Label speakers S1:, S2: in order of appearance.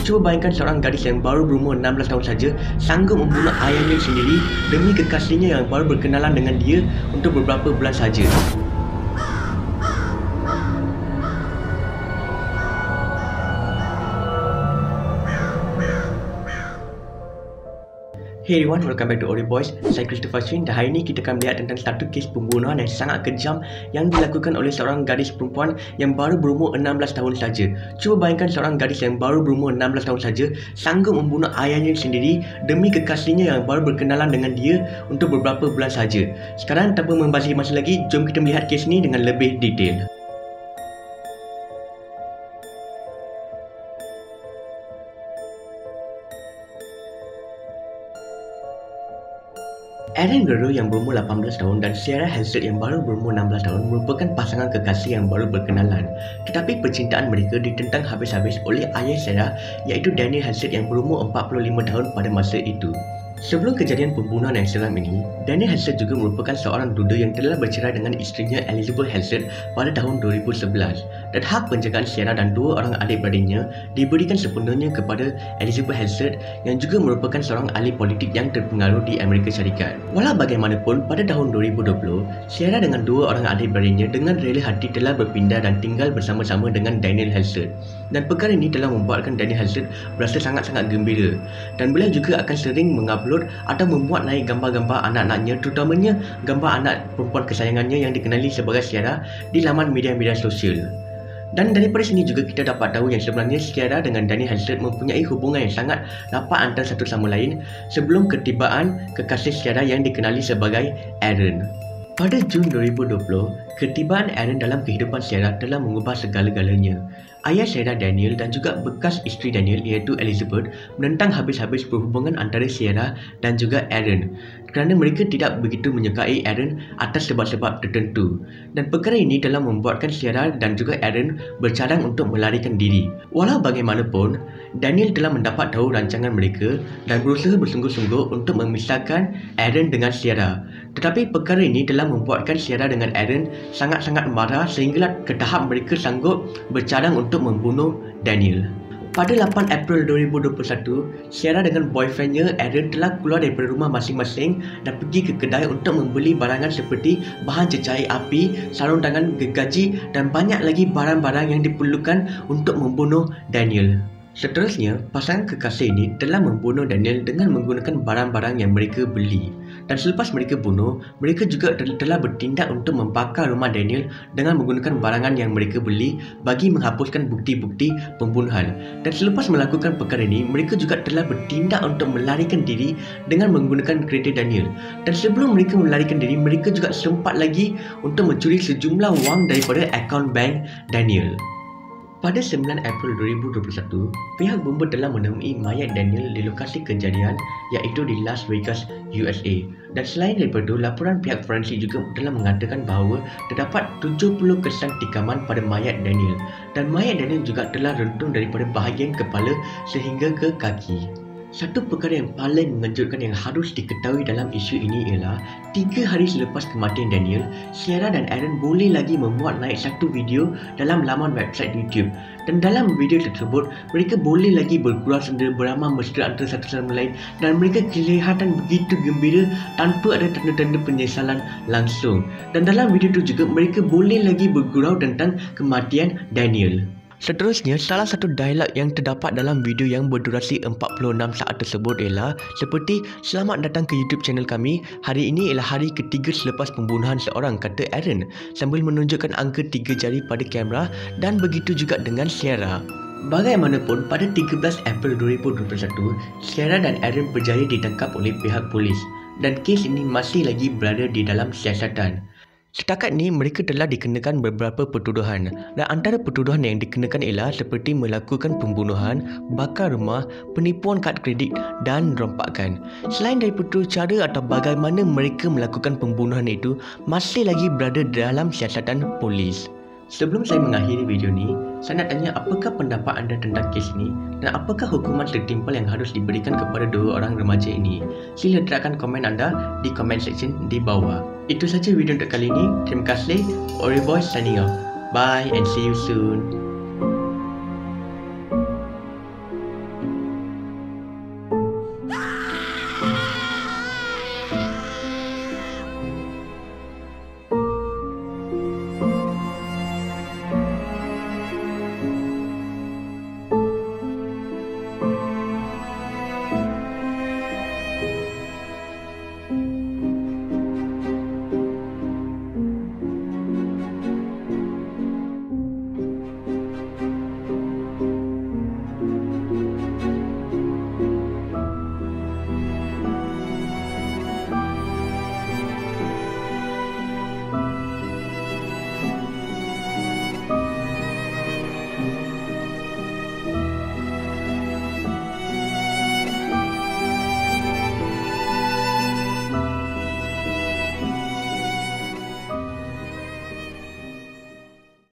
S1: Cuba bayangkan seorang gadis yang baru berumur 16 tahun saja sanggup membunuh ayahnya sendiri demi kekasihnya yang baru berkenalan dengan dia untuk beberapa bulan saja. Hey everyone, welcome back to Ori Boys. Saya Christopher Swin dan hari ini kita akan melihat tentang satu kes pembunuhan yang sangat kejam yang dilakukan oleh seorang gadis perempuan yang baru berumur 16 tahun saja. Cuba bayangkan seorang gadis yang baru berumur 16 tahun saja sanggup membunuh ayahnya sendiri demi kekasihnya yang baru berkenalan dengan dia untuk beberapa bulan saja. Sekarang tanpa membazir masa lagi, jom kita melihat kes ini dengan lebih detail. Aaron Guerrero yang berumur 18 tahun dan Sierra Halstead yang baru berumur 16 tahun merupakan pasangan kekasih yang baru berkenalan. Tetapi percintaan mereka ditentang habis-habis oleh ayah Sierra, iaitu Daniel Halstead yang berumur 45 tahun pada masa itu. Sebelum kejadian pembunuhan yang seram ini, Daniel Halstead juga merupakan seorang duda yang telah bercerai dengan isterinya Elizabeth Halstead pada tahun 2011 dan hak penjagaan Sierra dan dua orang adik-beradiknya diberikan sepenuhnya kepada Elizabeth Halstead yang juga merupakan seorang ahli politik yang terpengaruh di Amerika Syarikat. Walau bagaimanapun, pada tahun 2020, Sierra dengan dua orang adik-beradiknya dengan rela hati telah berpindah dan tinggal bersama-sama dengan Daniel Halstead. Dan perkara ini telah membuatkan Daniel Halstead berasa sangat-sangat gembira dan beliau juga akan sering mengupload atau memuat naik gambar-gambar anak-anaknya, terutamanya gambar anak perempuan kesayangannya yang dikenali sebagai Sierra di laman media-media sosial. Dan daripada sini juga kita dapat tahu yang sebenarnya Sierra dengan Daniel Halstead mempunyai hubungan yang sangat rapat antara satu sama lain sebelum ketibaan kekasih Sierra yang dikenali sebagai Aaron. Pada Jun 2020, ketibaan Aaron dalam kehidupan Sierra telah mengubah segala-galanya. Ayah Sierra, Daniel, dan juga bekas isteri Daniel iaitu Elizabeth menentang habis-habis perhubungan antara Sierra dan juga Aaron kerana mereka tidak begitu menyukai Aaron atas sebab-sebab tertentu. Dan perkara ini telah membuatkan Sierra dan juga Aaron bercadang untuk melarikan diri. Walau bagaimanapun, Daniel telah mendapat tahu rancangan mereka dan berusaha bersungguh-sungguh untuk memisahkan Aaron dengan Sierra. Tetapi perkara ini telah membuatkan Sierra dengan Aaron sangat-sangat marah sehinggalah ke tahap mereka sanggup bercadang untuk membunuh Daniel. Pada 8 April 2021, Sierra dengan boyfriendnya Aaron telah keluar daripada rumah masing-masing dan pergi ke kedai untuk membeli barangan seperti bahan cecair api, sarung tangan gergaji dan banyak lagi barang-barang yang diperlukan untuk membunuh Daniel. Seterusnya, pasangan kekasih ini telah membunuh Daniel dengan menggunakan barang-barang yang mereka beli. Dan selepas mereka bunuh, mereka juga telah bertindak untuk membakar rumah Daniel dengan menggunakan barangan yang mereka beli bagi menghapuskan bukti-bukti pembunuhan. Dan selepas melakukan perkara ini, mereka juga telah bertindak untuk melarikan diri dengan menggunakan kereta Daniel. Dan sebelum mereka melarikan diri, mereka juga sempat lagi untuk mencuri sejumlah wang daripada akaun bank Daniel. Pada 9 April 2021, pihak bomba telah menemui mayat Daniel di lokasi kejadian iaitu di Las Vegas, USA. Dan selain daripada itu, laporan pihak forensik juga telah mengatakan bahawa terdapat 70 kesan tikaman pada mayat Daniel. Dan mayat Daniel juga telah rentung daripada bahagian kepala sehingga ke kaki. Satu perkara yang paling mengejutkan yang harus diketahui dalam isu ini ialah 3 hari selepas kematian Daniel, Sierra dan Aaron boleh lagi memuat naik satu video dalam laman website YouTube. Dan dalam video tersebut, mereka boleh lagi bergurau senda, beramah mesra antara satu sama lain dan mereka kelihatan begitu gembira tanpa ada tanda-tanda penyesalan langsung. Dan dalam video itu juga mereka boleh lagi bergurau tentang kematian Daniel. Seterusnya, salah satu dialog yang terdapat dalam video yang berdurasi 46 saat tersebut ialah seperti, "Selamat datang ke YouTube channel kami. Hari ini ialah hari ketiga selepas pembunuhan seorang," kata Aaron sambil menunjukkan angka 3 jari pada kamera, dan begitu juga dengan Sierra. Bagaimanapun, pada 13 April 2021, Sierra dan Aaron berjaya ditangkap oleh pihak polis dan kes ini masih lagi berada di dalam siasatan. Setakat ni mereka telah dikenakan beberapa pertuduhan dan antara pertuduhan yang dikenakan ialah seperti melakukan pembunuhan, bakar rumah, penipuan kad kredit dan rompakan. Selain daripada itu, cara atau bagaimana mereka melakukan pembunuhan itu masih lagi berada dalam siasatan polis. Sebelum saya mengakhiri video ni, saya nak tanya apakah pendapat anda tentang kes ini dan apakah hukuman setimpal yang harus diberikan kepada dua orang remaja ini? Sila letakkan komen anda di comment section di bawah. Itu saja video untuk kali ini. Terima kasih. Ori Boys signing off. Bye and see you soon.